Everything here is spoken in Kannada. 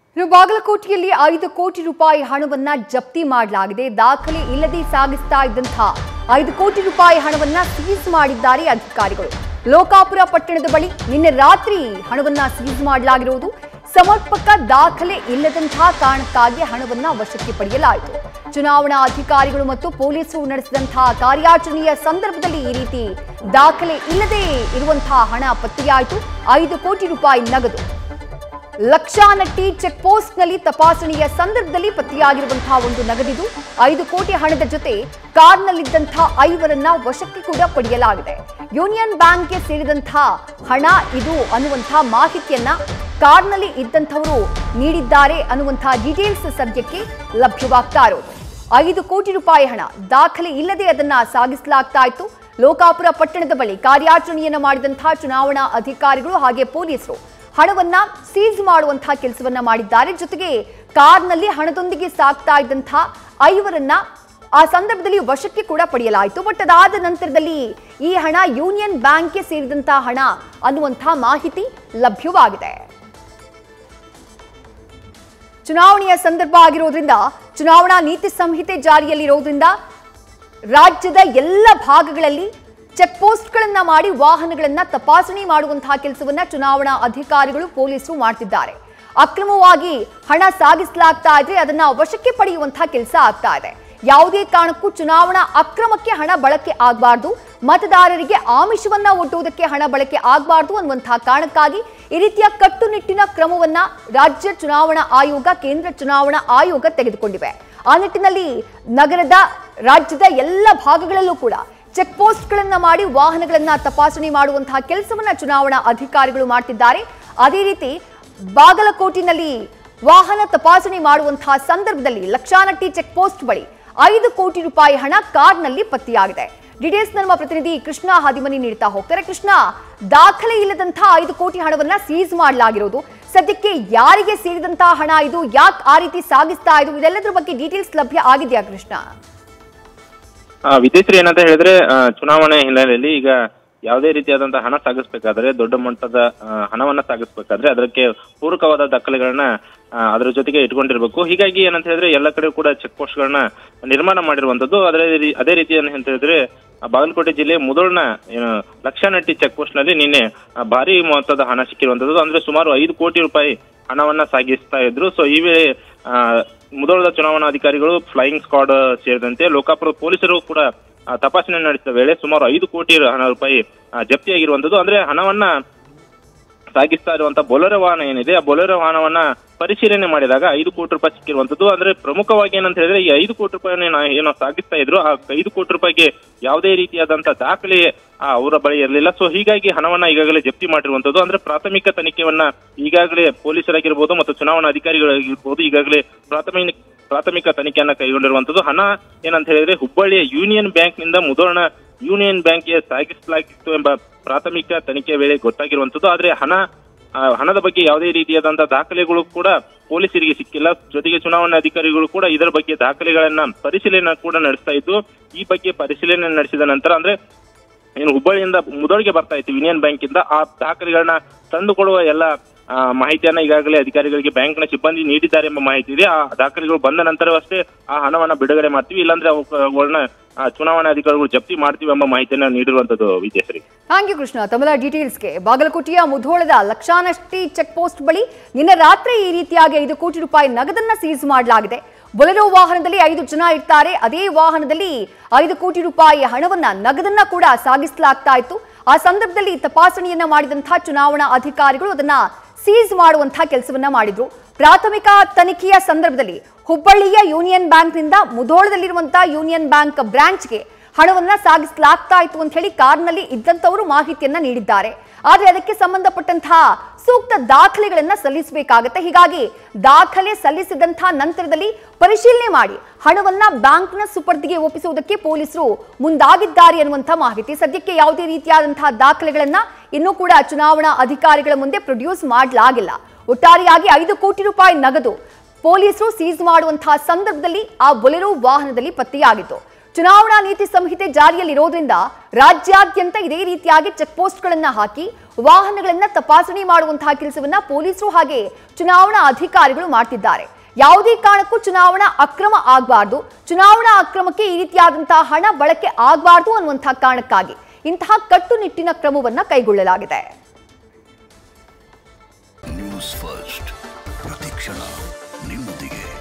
ಬಾಗಲಕೋಟೆಯಲ್ಲಿ 5 ಕೋಟಿ ರೂಪಾಯಿ ಹಣವನ್ನ ಜಪ್ತಿ ಮಾಡಲಾಗಿದೆ. ದಾಖಲೆ ಇಲ್ಲದೆ ಸಾಗಿಸ್ತಾ ಇದ್ದಂತಹ 5 ಕೋಟಿ ರೂಪಾಯಿ ಹಣವನ್ನ ಸೀಸ್ ಮಾಡಿದ್ದಾರೆ ಅಧಿಕಾರಿಗಳು. ಲೋಕಾಪುರ ಪಟ್ಟಣದ ಬಳಿ ನಿನ್ನೆ ರಾತ್ರಿ ಹಣವನ್ನ ಸೀಸ್ ಮಾಡಲಾಗಿರುವುದು. ಸಮರ್ಪಕ ದಾಖಲೆ ಇಲ್ಲದಂತಹ ಕಾರಣಕ್ಕಾಗಿ ಹಣವನ್ನ ವಶಕ್ಕೆ ಪಡೆಯಲಾಯಿತು. ಚುನಾವಣಾ ಅಧಿಕಾರಿಗಳು ಮತ್ತು ಪೊಲೀಸರು ನಡೆಸಿದಂತಹ ಕಾರ್ಯಾಚರಣೆಯ ಸಂದರ್ಭದಲ್ಲಿ ಈ ರೀತಿ ದಾಖಲೆ ಇಲ್ಲದೆ ಇರುವಂತಹ ಹಣ ಪತ್ತೆಯಾಯಿತು. 5 ಕೋಟಿ ರೂಪಾಯಿ ನಗದು ಲಕ್ಷಾನಟ್ಟಿ ಚೆಕ್ ಪೋಸ್ಟ್ ನಲ್ಲಿ ತಪಾಸಣೆಯ ಸಂದರ್ಭದಲ್ಲಿ ಪತ್ತೆಯಾಗಿರುವಂತಹ ಒಂದು ನಗದಿದು. 5 ಕೋಟಿ ಹಣದ ಜೊತೆ ಕಾರ್ನಲ್ಲಿದ್ದಂತಹ 5ರನ್ನ ವಶಕ್ಕೆ ಕೂಡ ಪಡೆಯಲಾಗಿದೆ. ಯೂನಿಯನ್ ಬ್ಯಾಂಕ್ಗೆ ಸೇರಿದಂತಹ ಹಣ ಇದು ಅನ್ನುವಂತಹ ಮಾಹಿತಿಯನ್ನ ಕಾರ್ನಲ್ಲಿ ಇದ್ದಂಥವರು ನೀಡಿದ್ದಾರೆ ಅನ್ನುವಂತಹ ಡೀಟೇಲ್ಸ್ ಸದ್ಯಕ್ಕೆ ಲಭ್ಯವಾಗ್ತಾ ಇರೋದು. 5 ಕೋಟಿ ರೂಪಾಯಿ ಹಣ ದಾಖಲೆ ಇಲ್ಲದೆ ಅದನ್ನ ಸಾಗಿಸಲಾಗ್ತಾ ಇತ್ತು. ಲೋಕಾಪುರ ಪಟ್ಟಣದ ಬಳಿ ಕಾರ್ಯಾಚರಣೆಯನ್ನ ಮಾಡಿದಂತಹ ಚುನಾವಣಾ ಅಧಿಕಾರಿಗಳು ಹಾಗೆ ಪೊಲೀಸರು ಹಣವನ್ನ ಸೀಸ್ ಮಾಡುವಂತಹ ಕೆಲಸವನ್ನ ಮಾಡಿದ್ದಾರೆ. ಜೊತೆಗೆ ಕಾರ್ನಲ್ಲಿ ಹಣದೊಂದಿಗೆ ಸಾಗ್ತಾ ಇದ್ದಂತಹ 5ರನ್ನ ಆ ಸಂದರ್ಭದಲ್ಲಿ ವಶಕ್ಕೆ ಕೂಡ ಪಡೆಯಲಾಯಿತು. ಬಟ್ ಅದಾದ ನಂತರದಲ್ಲಿ ಈ ಹಣ ಯೂನಿಯನ್ ಬ್ಯಾಂಕ್ಗೆ ಸೇರಿದಂತಹ ಹಣ ಅನ್ನುವಂತಹ ಮಾಹಿತಿ ಲಭ್ಯವಾಗಿದೆ. ಚುನಾವಣೆಯ ಸಂದರ್ಭ ಆಗಿರೋದ್ರಿಂದ ಚುನಾವಣಾ ನೀತಿ ಸಂಹಿತೆ ಜಾರಿಯಲ್ಲಿರೋದ್ರಿಂದ ರಾಜ್ಯದ ಎಲ್ಲ ಭಾಗಗಳಲ್ಲಿ ಚೆಕ್ ಪೋಸ್ಟ್ಗಳನ್ನ ಮಾಡಿ ವಾಹನಗಳನ್ನ ತಪಾಸಣೆ ಮಾಡುವಂತಹ ಕೆಲಸವನ್ನ ಚುನಾವಣಾ ಅಧಿಕಾರಿಗಳು ಪೊಲೀಸರು ಮಾಡ್ತಿದ್ದಾರೆ. ಅಕ್ರಮವಾಗಿ ಹಣ ಸಾಗಿಸಲಾಗ್ತಾ ಇದ್ರೆ ಅದನ್ನ ವಶಕ್ಕೆ ಪಡೆಯುವಂತಹ ಕೆಲಸ ಆಗ್ತಾ ಇದೆ. ಯಾವುದೇ ಕಾರಣಕ್ಕೂ ಚುನಾವಣಾ ಅಕ್ರಮಕ್ಕೆ ಹಣ ಬಳಕೆ ಆಗಬಾರ್ದು, ಮತದಾರರಿಗೆ ಆಮಿಷವನ್ನ ಒಡ್ಡುವುದಕ್ಕೆ ಹಣ ಬಳಕೆ ಆಗಬಾರ್ದು ಅನ್ನುವಂತಹ ಕಾರಣಕ್ಕಾಗಿ ಈ ರೀತಿಯ ಕಟ್ಟುನಿಟ್ಟಿನ ಕ್ರಮವನ್ನ ರಾಜ್ಯ ಚುನಾವಣಾ ಆಯೋಗ, ಕೇಂದ್ರ ಚುನಾವಣಾ ಆಯೋಗ ತೆಗೆದುಕೊಂಡಿವೆ. ಆ ನಿಟ್ಟಿನಲ್ಲಿ ನಗರದ ರಾಜ್ಯದ ಎಲ್ಲ ಭಾಗಗಳಲ್ಲೂ ಕೂಡ ಚೆಕ್ ಪೋಸ್ಟ್ಗಳನ್ನ ಮಾಡಿ ವಾಹನಗಳನ್ನ ತಪಾಸಣೆ ಮಾಡುವಂತಹ ಕೆಲಸವನ್ನ ಚುನಾವಣಾ ಅಧಿಕಾರಿಗಳು ಮಾಡ್ತಿದ್ದಾರೆ. ಅದೇ ರೀತಿ ಬಾಗಲಕೋಟಿನಲ್ಲಿ ವಾಹನ ತಪಾಸಣೆ ಮಾಡುವಂತಹ ಸಂದರ್ಭದಲ್ಲಿ ಲಕ್ಷಾನಟ್ಟಿ ಚೆಕ್ ಪೋಸ್ಟ್ ಬಳಿ 5 ಕೋಟಿ ರೂಪಾಯಿ ಹಣ ಕಾರ್ನಲ್ಲಿ ಪತ್ತೆಯಾಗಿದೆ. ಡೀಟೇಲ್ಸ್ ನಮ್ಮ ಪ್ರತಿನಿಧಿ ಕೃಷ್ಣ ಹಾದಿಮನಿ ನೀಡ್ತಾ ಹೋಗ್ತಾರೆ. ಕೃಷ್ಣ, ದಾಖಲೆ ಇಲ್ಲದಂತಹ 5 ಕೋಟಿ ಹಣವನ್ನ ಸೀಸ್ ಮಾಡಲಾಗಿರೋದು, ಸದ್ಯಕ್ಕೆ ಯಾರಿಗೆ ಸೇರಿದಂತಹ ಹಣ ಇದು, ಯಾಕೆ ಆ ರೀತಿ ಸಾಗಿಸ್ತಾ ಇದು, ಇದೆಲ್ಲದರ ಬಗ್ಗೆ ಡೀಟೇಲ್ಸ್ ಲಭ್ಯ ಆಗಿದೆಯಾ ಕೃಷ್ಣ? ವಿದೇಶಿ ಏನಂತ ಹೇಳಿದ್ರೆ, ಚುನಾವಣೆ ಹಿನ್ನೆಲೆಯಲ್ಲಿ ಈಗ ಯಾವುದೇ ರೀತಿಯಾದಂತಹ ಹಣ ಸಾಗಿಸ್ಬೇಕಾದ್ರೆ, ದೊಡ್ಡ ಮಟ್ಟದ ಹಣವನ್ನ ಸಾಗಿಸ್ಬೇಕಾದ್ರೆ ಅದಕ್ಕೆ ಪೂರಕವಾದ ದಾಖಲೆಗಳನ್ನ ಅದರ ಜೊತೆಗೆ ಇಟ್ಕೊಂಡಿರ್ಬೇಕು. ಹೀಗಾಗಿ ಏನಂತ ಹೇಳಿದ್ರೆ ಎಲ್ಲ ಕಡೆ ಕೂಡ ಚೆಕ್ ಪೋಸ್ಟ್ ಗಳನ್ನ ನಿರ್ಮಾಣ ಮಾಡಿರುವಂತದ್ದು. ಅದೇ ರೀತಿ ಏನಂತ ಹೇಳಿದ್ರೆ ಬಾಗಲಕೋಟೆ ಜಿಲ್ಲೆ ಮುದೋಳ್ನ ಲಕ್ಷಾನಟ್ಟಿ ಚೆಕ್ ಪೋಸ್ಟ್ ನಲ್ಲಿ ನಿನ್ನೆ ಭಾರಿ ಮೊತ್ತದ ಹಣ ಸಿಕ್ಕಿರುವಂತದ್ದು. ಅಂದ್ರೆ ಸುಮಾರು 5 ಕೋಟಿ ರೂಪಾಯಿ ಹಣವನ್ನ ಸಾಗಿಸ್ತಾ ಇದ್ರು. ಸೊ ಈ ವೇಳೆ ಮುದೋಳದ ಚುನಾವಣಾಧಿಕಾರಿಗಳು, ಫ್ಲೈಯಿಂಗ್ ಸ್ಕ್ವಾಡ್ ಸೇರಿದಂತೆ ಲೋಕಾಪುರ ಪೊಲೀಸರು ಕೂಡ ತಪಾಸಣೆ ನಡೆಸಿದ ವೇಳೆ ಸುಮಾರು 5 ಕೋಟಿ ರೂಪಾಯಿ ಜಪ್ತಿಯಾಗಿರುವಂತದ್ದು. ಅಂದ್ರೆ ಹಣವನ್ನ ಸಾಗಿಸ್ತಾ ಇರುವಂತಹ ಬೊಲೆರೋ ವಾಹನ ಏನಿದೆ, ಆ ಬೊಲೆರೋ ವಾಹನವನ್ನ ಪರಿಶೀಲನೆ ಮಾಡಿದಾಗ 5 ಕೋಟಿ ರೂಪಾಯಿ ಸಿಕ್ಕಿರುವಂತದ್ದು. ಅಂದ್ರೆ ಪ್ರಮುಖವಾಗಿ ಏನಂತ ಹೇಳಿದ್ರೆ ಈ 5 ಕೋಟಿ ರೂಪಾಯಿನ ಏನೋ ಸಾಗಿಸ್ತಾ ಇದ್ರು, ಆ 5 ಕೋಟಿ ರೂಪಾಯಿಗೆ ಯಾವುದೇ ರೀತಿಯಾದಂತಹ ದಾಖಲೆ ಅವರ ಬಳಿ ಇರಲಿಲ್ಲ. ಸೊ ಹೀಗಾಗಿ ಹಣವನ್ನ ಈಗಾಗಲೇ ಜಪ್ತಿ ಮಾಡಿರುವಂತದ್ದು. ಅಂದ್ರೆ ಪ್ರಾಥಮಿಕ ತನಿಖೆಯನ್ನ ಈಗಾಗಲೇ ಪೊಲೀಸರಾಗಿರ್ಬೋದು ಮತ್ತು ಚುನಾವಣಾ ಅಧಿಕಾರಿಗಳಾಗಿರ್ಬೋದು ಈಗಾಗಲೇ ಪ್ರಾಥಮಿಕ ತನಿಖೆಯನ್ನ ಕೈಗೊಂಡಿರುವಂತದ್ದು. ಹಣ ಏನಂತ ಹೇಳಿದ್ರೆ ಹುಬ್ಬಳ್ಳಿಯ ಯೂನಿಯನ್ ಬ್ಯಾಂಕ್ ನಿಂದ ಮುದೋಳ್ನ ಯೂನಿಯನ್ ಬ್ಯಾಂಕ್ಗೆ ಸಾಗಿಸಲಾಗಿತ್ತು ಎಂಬ ಪ್ರಾಥಮಿಕ ತನಿಖೆ ವೇಳೆ ಗೊತ್ತಾಗಿರುವಂತದ್ದು. ಆದ್ರೆ ಹಣದ ಬಗ್ಗೆ ಯಾವುದೇ ರೀತಿಯಾದಂತಹ ದಾಖಲೆಗಳು ಕೂಡ ಪೊಲೀಸರಿಗೆ ಸಿಕ್ಕಿಲ್ಲ. ಜೊತೆಗೆ ಚುನಾವಣಾ ಅಧಿಕಾರಿಗಳು ಕೂಡ ಇದರ ಬಗ್ಗೆ ದಾಖಲೆಗಳನ್ನ ಪರಿಶೀಲನೆ ಕೂಡ ನಡೆಸ್ತಾ ಇದ್ದು, ಈ ಬಗ್ಗೆ ಪರಿಶೀಲನೆ ನಡೆಸಿದ ನಂತರ ಅಂದ್ರೆ ಏನು ಹುಬ್ಬಳ್ಳಿಯಿಂದ ಮುದೋಳಿಗೆ ಬರ್ತಾ ಇತ್ತು ಯೂನಿಯನ್ ಬ್ಯಾಂಕ್ ಇಂದ, ಆ ದಾಖಲೆಗಳನ್ನ ತಂದುಕೊಡುವ ಎಲ್ಲ ಮಾಹಿತಿಯನ್ನ ಈಗಾಗಲೇ ಅಧಿಕಾರಿಗಳಿಗೆ ಬ್ಯಾಂಕ್ನ ಸಿಬ್ಬಂದಿ ನೀಡಿದ್ದಾರೆ ಎಂಬ ಮಾಹಿತಿ ಇದೆ. ಆ ದಾಖಲೆಗಳು ಬಂದ ನಂತರವಷ್ಟೇ ಆ ಹಣವನ್ನ ಬಿಡುಗಡೆ ಮಾಡ್ತೀವಿ, ಇಲ್ಲಾಂದ್ರೆ ಅವುಗಳನ್ನ ಚುನಾವಣಾ ಅಧಿಕಾರಿಗಳು ಜಪ್ತಿ ಮಾಡ್ತೀವಿ ಎಂಬ ಮಾಹಿತಿಯನ್ನ ನೀಡಿರುವಂತದ್ದು. ವಿಜಯಶ್ರೀ, ಥ್ಯಾಂಕ್ ಯು ಕೃಷ್ಣ ತಮ್ಮೆಲ್ಲ ಡೀಟೇಲ್ಸ್ಗೆ. ಬಾಗಲಕೋಟೆಯ ಮುಧೋಳದ ಲಕ್ಷಾನಟ್ಟಿ ಚೆಕ್ ಪೋಸ್ಟ್ ಬಳಿ ನಿನ್ನೆ ರಾತ್ರಿ ಈ ರೀತಿಯಾಗಿ 5 ಕೋಟಿ ರೂಪಾಯಿ ನಗದನ್ನ ಸೀಸ್ ಮಾಡಲಾಗಿದೆ. ಬೊಲೆರೋ ವಾಹನದಲ್ಲಿ 5 ಜನ ಇರ್ತಾರೆ. ಅದೇ ವಾಹನದಲ್ಲಿ 5 ಕೋಟಿ ರೂಪಾಯಿ ಹಣವನ್ನ ನಗದನ್ನ ಕೂಡ ಸಾಗಿಸಲಾಗ್ತಾ ಇತ್ತು. ಆ ಸಂದರ್ಭದಲ್ಲಿ ತಪಾಸಣೆಯನ್ನ ಮಾಡಿದಂತಹ ಚುನಾವಣಾ ಅಧಿಕಾರಿಗಳು ಅದನ್ನ ಸೀಸ್ ಮಾಡುವಂತಹ ಕೆಲಸವನ್ನ ಮಾಡಿದ್ರು. ಪ್ರಾಥಮಿಕ ತನಿಖೆಯ ಸಂದರ್ಭದಲ್ಲಿ ಹುಬ್ಬಳ್ಳಿಯ ಯೂನಿಯನ್ ಬ್ಯಾಂಕ್ನಿಂದ ಮುಧೋಳದಲ್ಲಿರುವಂತಹ ಯೂನಿಯನ್ ಬ್ಯಾಂಕ್ ಬ್ರಾಂಚ್ಗೆ ಹಣವನ್ನ ಸಾಗಿಸಲಾಗ್ತಾ ಇತ್ತು ಅಂತ ಹೇಳಿ ಕಾರ್ನಲ್ಲಿ ಇದ್ದಂಥವರು ಮಾಹಿತಿಯನ್ನ ನೀಡಿದ್ದಾರೆ. ಆದ್ರೆ ಅದಕ್ಕೆ ಸಂಬಂಧಪಟ್ಟಂತಹ ಸೂಕ್ತ ದಾಖಲೆಗಳನ್ನ ಸಲ್ಲಿಸಬೇಕಾಗತ್ತೆ. ಹೀಗಾಗಿ ದಾಖಲೆ ಸಲ್ಲಿಸಿದಂತಹ ನಂತರದಲ್ಲಿ ಪರಿಶೀಲನೆ ಮಾಡಿ ಹಣವನ್ನ ಬ್ಯಾಂಕ್ನ ಸುಪರ್ದಿಗೆ ಒಪ್ಪಿಸುವುದಕ್ಕೆ ಪೊಲೀಸರು ಮುಂದಾಗಿದ್ದಾರೆ ಅನ್ನುವಂತಹ ಮಾಹಿತಿ. ಸದ್ಯಕ್ಕೆ ಯಾವುದೇ ರೀತಿಯಾದಂತಹ ದಾಖಲೆಗಳನ್ನ ಇನ್ನೂ ಕೂಡ ಚುನಾವಣಾ ಅಧಿಕಾರಿಗಳ ಮುಂದೆ ಪ್ರೊಡ್ಯೂಸ್ ಮಾಡಲಾಗಿಲ್ಲ. ಒಟ್ಟಾರೆಯಾಗಿ 5 ಕೋಟಿ ರೂಪಾಯಿ ನಗದು ಪೊಲೀಸರು ಸೀಸ್ ಮಾಡುವಂತಹ ಸಂದರ್ಭದಲ್ಲಿ ಆ ಬೊಲೆರೋ ವಾಹನದಲ್ಲಿ ಪತ್ತೆಯಾಗಿತ್ತು. ಚುನಾವಣಾ ನೀತಿ ಸಂಹಿತೆ ಜಾರಿಯಲ್ಲಿರೋದ್ರಿಂದ ರಾಜ್ಯಾದ್ಯಂತ ಇದೇ ರೀತಿಯಾಗಿ ಚೆಕ್ ಪೋಸ್ಟ್ಗಳನ್ನ ಹಾಕಿ ವಾಹನಗಳನ್ನ ತಪಾಸಣೆ ಮಾಡುವಂತಹ ಕೆಲಸವನ್ನ ಪೊಲೀಸರು ಹಾಗೆ ಚುನಾವಣಾ ಅಧಿಕಾರಿಗಳು ಮಾಡ್ತಿದ್ದಾರೆ. ಯಾವುದೇ ಕಾರಣಕ್ಕೂ ಚುನಾವಣಾ ಅಕ್ರಮ ಆಗಬಾರ್ದು, ಚುನಾವಣಾ ಅಕ್ರಮಕ್ಕೆ ಈ ರೀತಿಯಾದಂತಹ ಹಣ ಬಳಕೆ ಆಗಬಾರ್ದು ಅನ್ನುವಂತಹ ಕಾರಣಕ್ಕಾಗಿ ಇಂತಹ ಕಟ್ಟುನಿಟ್ಟಿನ ಕ್ರಮವನ್ನ ಕೈಗೊಳ್ಳಲಾಗಿದೆ. ನ್ಯೂಸ್ ಫಸ್ಟ್ ಪ್ರತಿಕ್ಷಣ ನಿಮ್ಮೊಂದಿಗೆ.